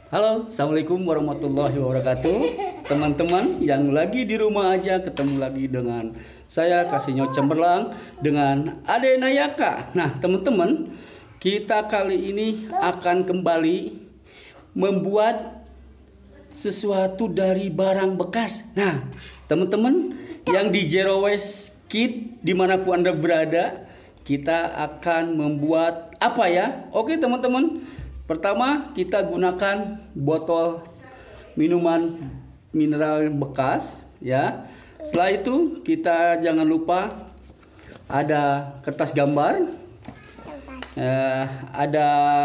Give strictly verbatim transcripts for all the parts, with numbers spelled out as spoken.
Halo, assalamualaikum warahmatullahi wabarakatuh. Teman-teman yang lagi di rumah aja, ketemu lagi dengan saya Kasinyo Cemerlang dengan Ade Nayaka. Nah, teman-teman, kita kali ini akan kembali membuat sesuatu dari barang bekas. Nah, teman-teman yang di Zero Waste Kit dimanapun Anda berada, kita akan membuat apa ya? Oke, teman-teman. Pertama, kita gunakan botol minuman mineral bekas, ya. Setelah itu, kita jangan lupa ada kertas gambar, eh, ada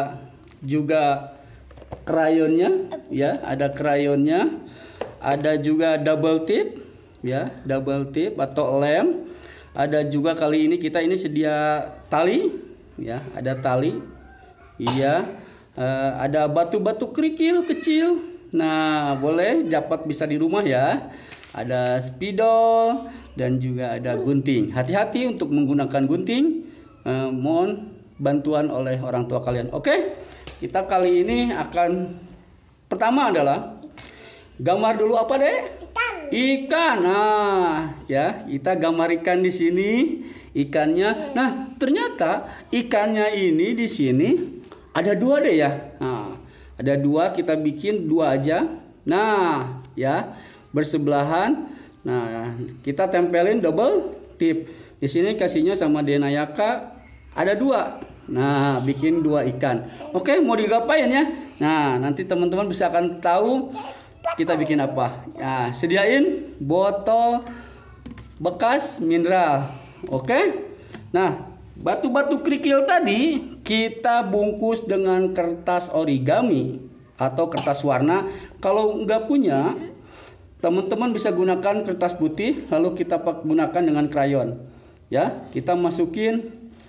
juga krayonnya, ya. Ada krayonnya, ada juga double tip, ya, double tip atau lem. Ada juga kali ini kita ini sedia tali, ya, ada tali, iya. Uh, ada batu-batu kerikil kecil. Nah, boleh dapat bisa di rumah ya. Ada spidol dan juga ada gunting. Hati-hati untuk menggunakan gunting. Uh, mohon bantuan oleh orang tua kalian. Oke, kita kali ini akan pertama adalah gambar dulu apa deh? Ikan. Ikan. Nah, ya kita gambar ikan di sini. Ikannya. Nah, ternyata ikannya ini di sini. Ada dua deh ya. Nah, ada dua, kita bikin dua aja. Nah, ya, bersebelahan. Nah, kita tempelin double tip. Di sini kasihnya sama Denayaka ada dua. Nah, bikin dua ikan. Oke, mau digapain ya? Nah, nanti teman-teman bisa akan tahu kita bikin apa. Nah, sediain botol bekas mineral. Oke? Nah, batu-batu kerikil tadi kita bungkus dengan kertas origami atau kertas warna. Kalau nggak punya, teman-teman bisa gunakan kertas putih, lalu kita gunakan dengan krayon. Ya, kita masukin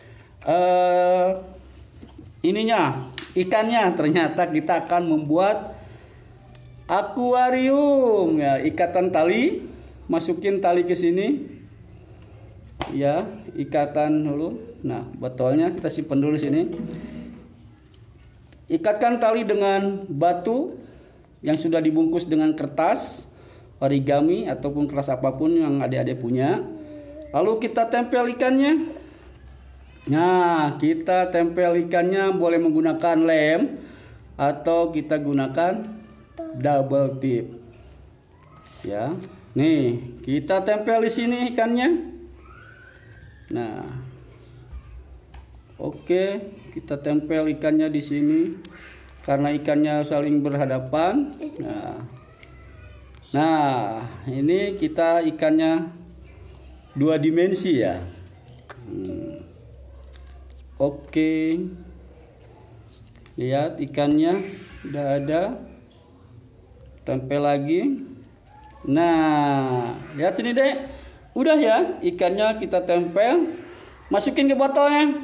uh, ininya, ikannya. Ternyata kita akan membuat akuarium. Ya, ikatan tali, masukin tali ke sini. Ya, ikatan dulu. Nah, botolnya kita simpan dulu sini. Ikatkan tali dengan batu yang sudah dibungkus dengan kertas origami ataupun kertas apapun yang adik-adik punya. Lalu kita tempel ikannya. Nah, kita tempel ikannya boleh menggunakan lem atau kita gunakan double tip. Ya. Nih, kita tempel di sini ikannya. Nah, oke, kita tempel ikannya di sini karena ikannya saling berhadapan. Nah, nah ini kita ikannya dua dimensi ya. Hmm. Oke, lihat ikannya udah ada. Tempel lagi. Nah, lihat sini deh. Udah ya, ikannya kita tempel, masukin ke botolnya.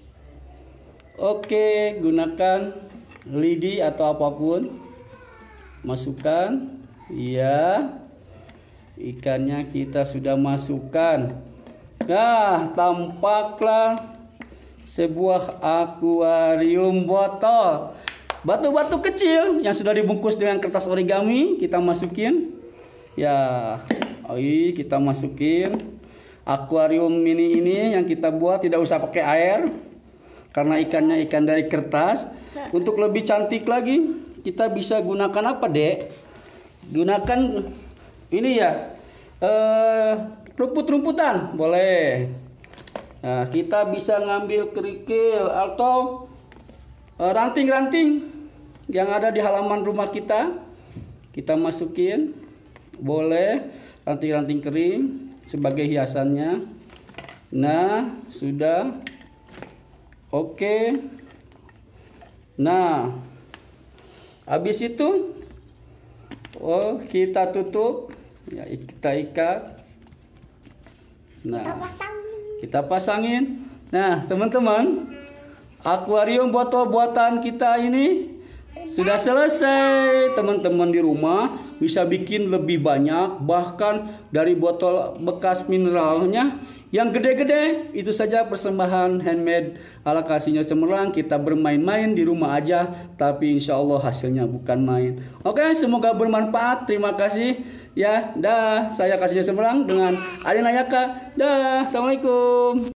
Oke, gunakan lidi atau apapun. Masukkan. Iya. Ikannya kita sudah masukkan. Nah, tampaklah sebuah akuarium botol. Batu-batu kecil yang sudah dibungkus dengan kertas origami kita masukin. Ya, oi, kita masukin akuarium mini ini yang kita buat tidak usah pakai air karena ikannya ikan dari kertas. Untuk lebih cantik lagi kita bisa gunakan apa dek? Gunakan ini ya, eh, rumput-rumputan boleh. Nah, kita bisa ngambil kerikil atau ranting-ranting yang ada di halaman rumah kita. Kita masukin. Boleh ranting-ranting kering sebagai hiasannya. Nah, sudah. Oke. Nah, habis itu oh, kita tutup. Ya, kita ikat. Nah, kita pasangin. Kita pasangin. Nah, teman-teman, akuarium botol buatan kita ini Sudah selesai. Teman-teman di rumah bisa bikin lebih banyak, bahkan dari botol bekas mineralnya yang gede-gede. Itu saja persembahan handmade ala Kasih Nyonya Cemerlang. Kita bermain-main di rumah aja, tapi insya Allah hasilnya bukan main. Oke, semoga bermanfaat. Terima kasih ya. Dah, saya Kasih Nyonya Cemerlang dengan Ade Nayaka. Dah, assalamualaikum.